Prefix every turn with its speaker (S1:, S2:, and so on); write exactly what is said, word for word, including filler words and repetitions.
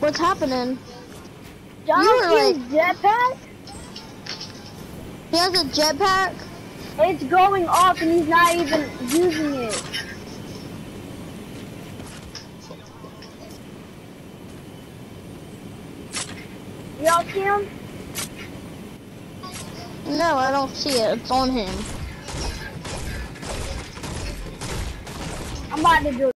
S1: What's happening?
S2: John
S1: You were
S2: Cena's
S1: like-
S2: jetpack?
S1: He has a jetpack?
S2: It's going off and he's not even using it. Y'all see him?
S1: No, I don't see it. It's on him.
S2: I'm about to do it.